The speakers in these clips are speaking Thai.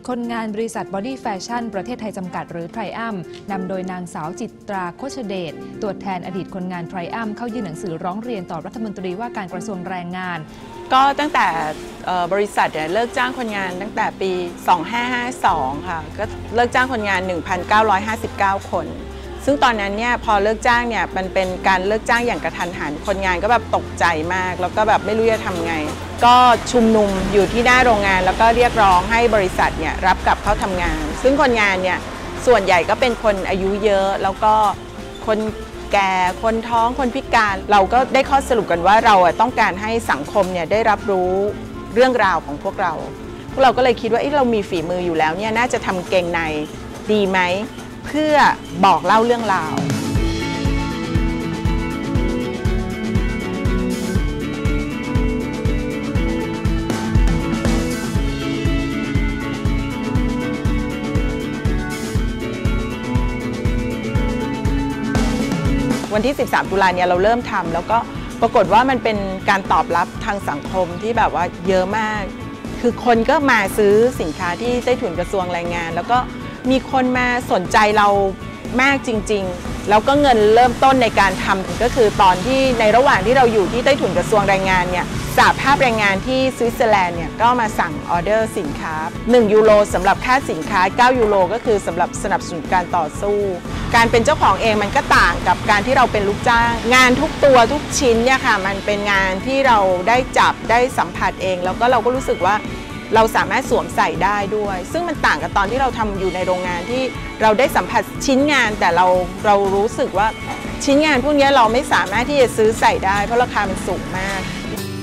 คนงานบริษัทบอดี้แฟชั่นประเทศไทยจำกัดหรือไทรอัมนำโดยนางสาวจิตราโคชเดชตัวแทนอดีตคนงานไทรอัมเข้ายื่นหนังสือร้องเรียนต่อรัฐมนตรีว่าการกระทรวงแรงงานก็ตั้งแต่บริษัทเลิกจ้างคนงานตั้งแต่ปี 2552 ค่ะก็เลิกจ้างคนงาน 1,959 คนซึ่งตอนนั้นเนี่ยพอเลิกจ้างเนี่ยมันเป็นการเลิกจ้างอย่างกระทันหันคนงานก็แบบตกใจมากแล้วก็แบบไม่รู้จะทำไงก็ชุมนุมอยู่ที่หน้าโรงงานแล้วก็เรียกร้องให้บริษัทเนี่ยรับกลับเข้าทำงานซึ่งคนงานเนี่ยส่วนใหญ่ก็เป็นคนอายุเยอะแล้วก็คนแก่คนท้องคนพิการเราก็ได้ข้อสรุปกันว่าเราต้องการให้สังคมเนี่ยได้รับรู้เรื่องราวของพวกเราก็เลยคิดว่าเรามีฝีมืออยู่แล้วเนี่ยน่าจะทำเกงในดีไหมเพื่อบอกเล่าเรื่องราววันที่ 13 ตุลาเนี่ยเราเริ่มทำแล้วก็ปรากฏว่ามันเป็นการตอบรับทางสังคมที่แบบว่าเยอะมากคือคนก็มาซื้อสินค้าที่ใต้ถุนกระทรวงแรงงานแล้วก็มีคนมาสนใจเรามากจริงๆแล้วก็เงินเริ่มต้นในการทำก็คือตอนที่ในระหว่างที่เราอยู่ที่ใต้ถุนกระทรวงแรงงานเนี่ยสหภาพแรงงานที่สวิตเซอร์แลนด์เนี่ยก็มาสั่งออเดอร์สินค้า1 ยูโรสำหรับค่าสินค้า9 ยูโรก็คือสำหรับสนับสนุนการต่อสู้การเป็นเจ้าของเองมันก็ต่างกับการที่เราเป็นลูกจ้างงานทุกตัวทุกชิ้นเนี่ยค่ะมันเป็นงานที่เราได้จับได้สัมผัสเองแล้วก็เราก็รู้สึกว่าเราสามารถสวมใส่ได้ด้วยซึ่งมันต่างกับตอนที่เราทำอยู่ในโรงงานที่เราได้สัมผัสชิ้นงานแต่เรารู้สึกว่าชิ้นงานพวกนี้เราไม่สามารถที่จะซื้อใส่ได้เพราะราคามันสูงมาก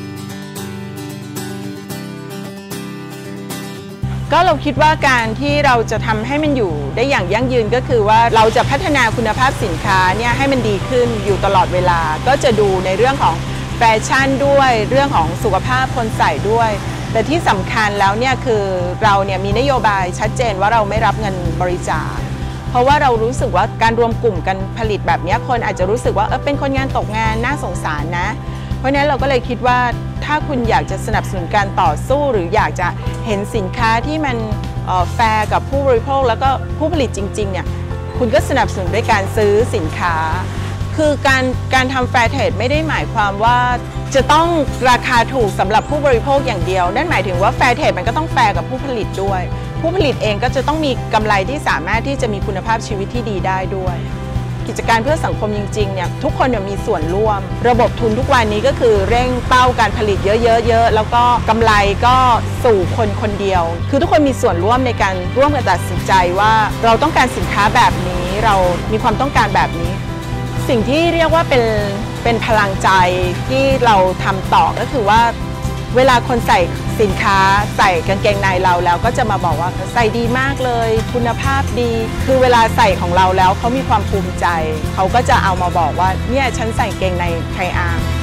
ก็เราคิดว่าการที่เราจะทำให้มันอยู่ได้อย่างยั่งยืนก็คือว่าเราจะพัฒนาคุณภาพสินค้าเนี่ยให้มันดีขึ้นอยู่ตลอดเวลาก็จะดูในเรื่องของแฟชั่นด้วยเรื่องของสุขภาพคนใส่ด้วยแต่ที่สำคัญแล้วเนี่ยคือเราเนี่ยมีนโยบายชัดเจนว่าเราไม่รับเงินบริจาคเพราะว่าเรารู้สึกว่าการรวมกลุ่มกันผลิตแบบนี้คนอาจจะรู้สึกว่าเป็นคนงานตกงานน่าสงสารนะเพราะฉะนั้นเราก็เลยคิดว่าถ้าคุณอยากจะสนับสนุนการต่อสู้หรืออยากจะเห็นสินค้าที่มันแฟร์กับผู้บริโภคแล้วก็ผู้ผลิตจริงๆเนี่ยคุณก็สนับสนุนด้วยการซื้อสินค้าคือการทำแฟร์เทรดไม่ได้หมายความว่าจะต้องราคาถูกสำหรับผู้บริโภคอย่างเดียวนั่นหมายถึงว่าแฟร์เทรดมันก็ต้องแฟร์กับผู้ผลิตด้วยผู้ผลิตเองก็จะต้องมีกำไรที่สามารถที่จะมีคุณภาพชีวิตที่ดีได้ด้วยกิจการเพื่อสังคมจริงๆเนี่ยทุกคนมีส่วนร่วมระบบทุนทุกวันนี้ก็คือเร่งเป้าการผลิตเยอะๆแล้วก็กำไรก็สู่คนคนเดียวคือทุกคนมีส่วนร่วมในการร่วมกันตัดสินใจว่าเราต้องการสินค้าแบบนี้เรามีความต้องการแบบนี้สิ่งที่เรียกว่าเป็นพลังใจที่เราทำต่อก็คือว่าเวลาคนใส่สินค้าใส่กางเกงในเราแล้วก็จะมาบอกว่าใส่ดีมากเลยคุณภาพดีคือเวลาใส่ของเราแล้วเขามีความภูมิใจเขาก็จะเอามาบอกว่าเนี่ยฉันใส่กางเกงในไทรอัม